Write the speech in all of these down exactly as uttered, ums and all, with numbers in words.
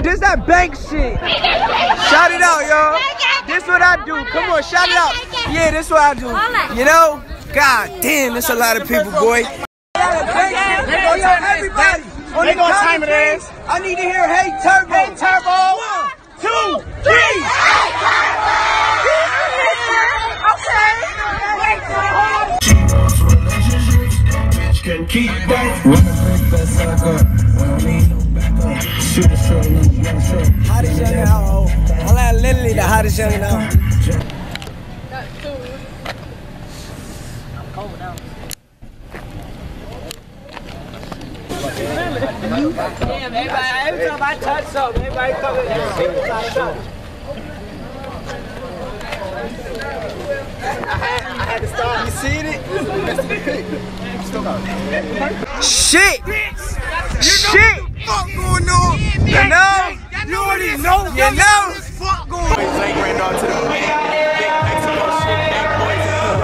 This that bank shit. Shout it out, y'all. This what I do. Come on, shout it out. Yeah, this what I do. You know? God damn, there's a lot of people, boy. Everybody, on the count of three, I need to hear Hey Turbo. Hey Turbo. One, two, three. Hey Turbo. Okay. Can keep that. Hottest young in the household. I like literally the hottest young in the household. I'm cold now. Damn, everybody, every time I touch something, everybody come in there. I had, I had to stop. You seen it? Shit! Shit! Fuck going on? You know? You already know? You know? Fuck going on? Granddaughter to the big Mexico shit. Big boys.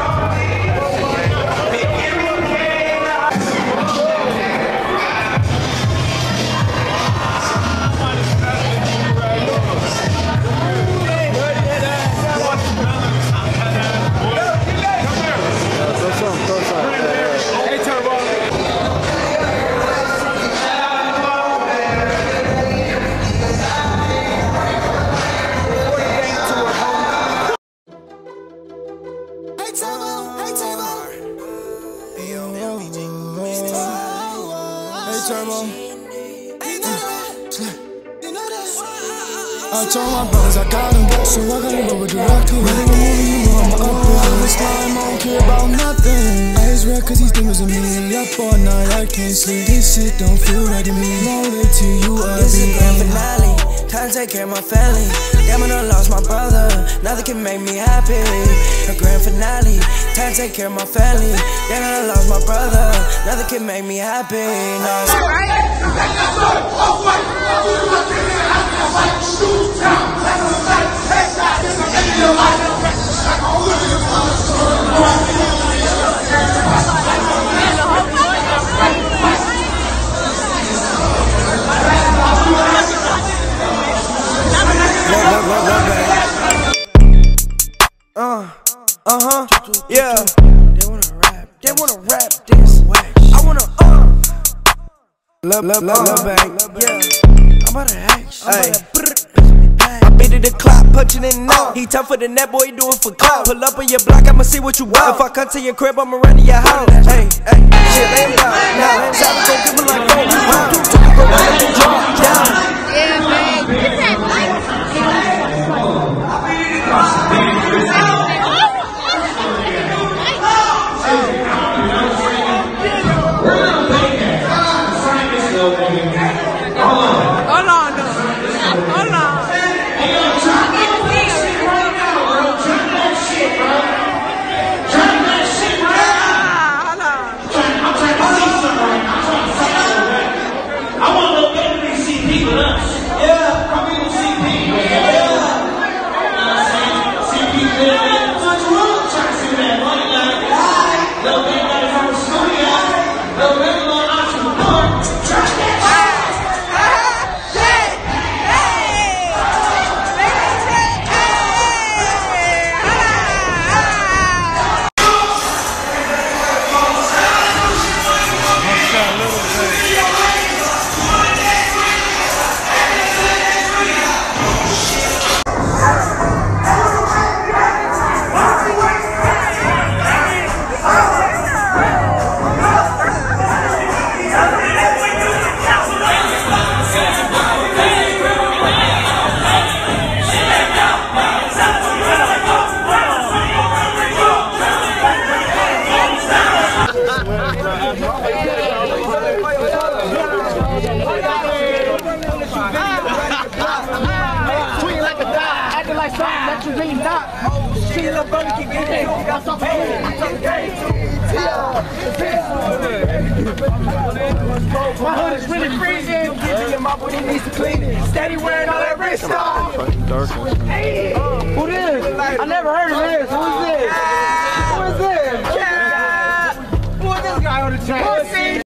I told my brothers I got them, so I gotta go with directly. Running a movie, you know I'm up there. This time I don't care about nothing. Eyes red cause these demons are me. Up all night, I can't sleep. This shit don't feel right to me. Loaded to you, I This is grand finale. Time to take care of my family. Damn it, I lost my brother. Nothing can make me happy. A grand finale. Time to take care of my family. Damn it, I lost my brother. Nothing can make me happy. No. Uh, uh-huh, yeah. They wanna rap, they wanna rap this. I wanna, uh. Love, love, love, love, bang, yeah. I'm about to act, I'm about to I beat it the clock, punching in now. He tougher than that boy, do it for clout. Pull up on your block, I'ma see what you want. If I come to your crib, I'ma run to your house. Hey, hey, shit, lay him down. Now, time to go give me like gold. Wow, go down and drop down. Yeah, man. My hood is really freezing. My booty needs to clean it. Steady wearing all that wrist stuff. Hey, who this? I never heard of this. Who is this? Who is this? Yeah. Who is this guy on the train?